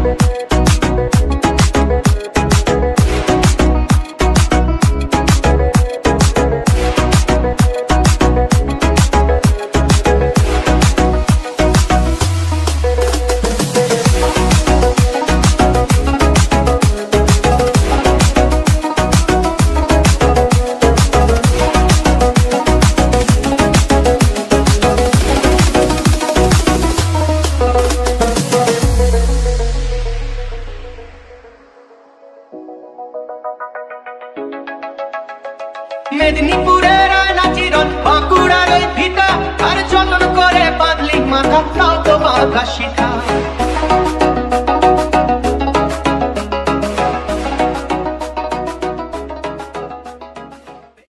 মেদিনীপুরের আয়না চিরন বাঁকুড়ার ওই ভিটা আর যতন করে বাঁধলি মাথা তাও তো বাঁধা শিখা